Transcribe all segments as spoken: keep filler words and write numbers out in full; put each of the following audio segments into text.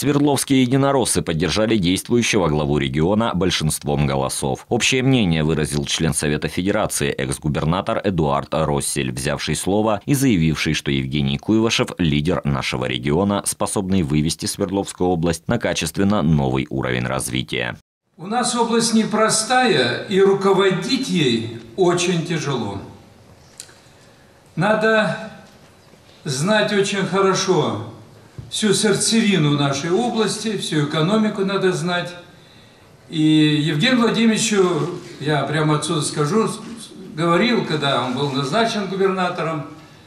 Свердловские единороссы поддержали действующего главу региона большинством голосов. Общее мнение выразил член Совета Федерации, экс-губернатор Эдуард Россель, взявший слово и заявивший, что Евгений Куйвашев – лидер нашего региона, способный вывести Свердловскую область на качественно новый уровень развития. У нас область непростая, и руководить ей очень тяжело. Надо знать очень хорошо всю сердцевину нашей области, всю экономику надо знать. И Евгению Владимировичу, я прямо отсюда скажу, говорил, когда он был назначен губернатором,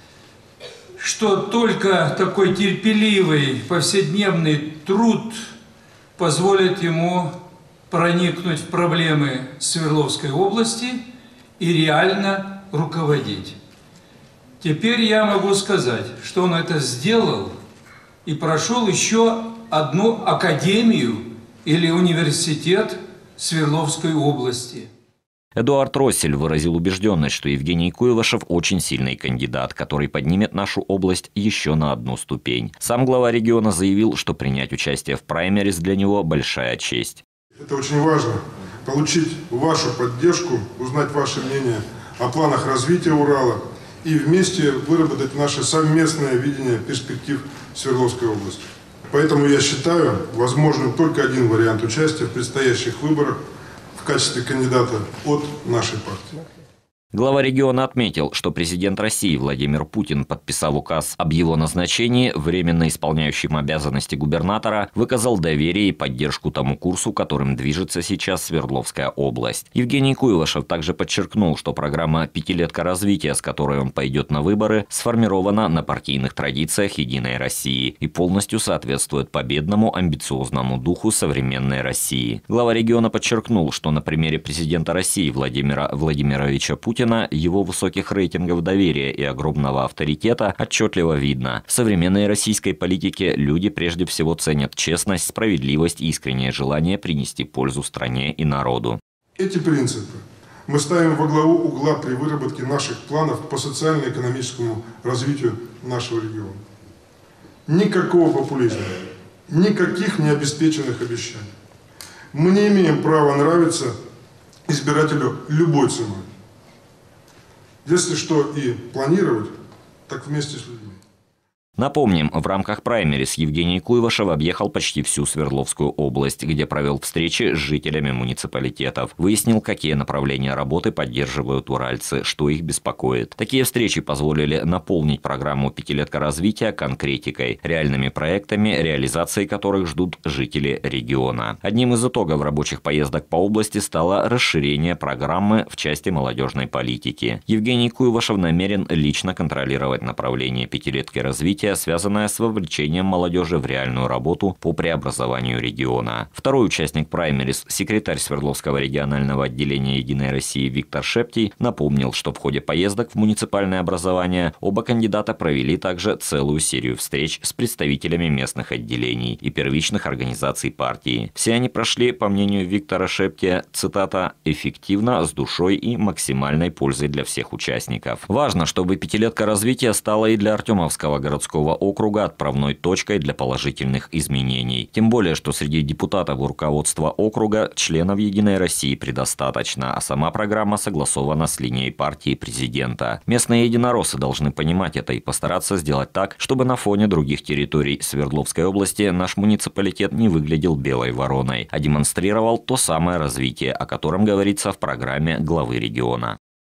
что только такой терпеливый повседневный труд позволит ему проникнуть в проблемы Свердловской области и реально руководить. Теперь я могу сказать, что он это сделал и прошел еще одну академию или университет Свердловской области. Эдуард Россель выразил убежденность, что Евгений Куйвашев очень сильный кандидат, который поднимет нашу область еще на одну ступень. Сам глава региона заявил, что принять участие в праймерис для него большая честь. Это очень важно – получить вашу поддержку, узнать ваше мнение о планах развития Урала и вместе выработать наше совместное видение перспектив Свердловской области. Поэтому я считаю возможным только один вариант участия в предстоящих выборах в качестве кандидата от нашей партии. Глава региона отметил, что президент России Владимир Путин, подписав указ об его назначении, временно исполняющим обязанности губернатора, выказал доверие и поддержку тому курсу, которым движется сейчас Свердловская область. Евгений Куйвашев также подчеркнул, что программа «Пятилетка развития», с которой он пойдет на выборы, сформирована на партийных традициях «Единой России» и полностью соответствует победному амбициозному духу современной России. Глава региона подчеркнул, что на примере президента России Владимира Владимировича Путина его высоких рейтингов доверия и огромного авторитета отчетливо видно. В современной российской политике люди прежде всего ценят честность, справедливость и искреннее желание принести пользу стране и народу. Эти принципы мы ставим во главу угла при выработке наших планов по социально-экономическому развитию нашего региона. Никакого популизма, никаких необеспеченных обещаний. Мы не имеем права нравиться избирателю любой ценой. Если что и планировать, так вместе с людьми. Напомним, в рамках праймерис Евгений Куйвашев объехал почти всю Свердловскую область, где провел встречи с жителями муниципалитетов. Выяснил, какие направления работы поддерживают уральцы, что их беспокоит. Такие встречи позволили наполнить программу «Пятилетка развития» конкретикой, реальными проектами, реализацией которых ждут жители региона. Одним из итогов рабочих поездок по области стало расширение программы в части молодежной политики. Евгений Куйвашев намерен лично контролировать направление «Пятилетки развития», связанная с вовлечением молодежи в реальную работу по преобразованию региона. Второй участник праймерис, секретарь Свердловского регионального отделения «Единой России» Виктор Шептий, напомнил, что в ходе поездок в муниципальное образование оба кандидата провели также целую серию встреч с представителями местных отделений и первичных организаций партии. Все они прошли, по мнению Виктора Шептия, цитата, «эффективно, с душой и максимальной пользой для всех участников». Важно, чтобы пятилетка развития стала и для Артемовского городского округа отправной точкой для положительных изменений. Тем более, что среди депутатов и руководства округа членов «Единой России» предостаточно, а сама программа согласована с линией партии президента. Местные единороссы должны понимать это и постараться сделать так, чтобы на фоне других территорий Свердловской области наш муниципалитет не выглядел белой вороной, а демонстрировал то самое развитие, о котором говорится в программе главы региона.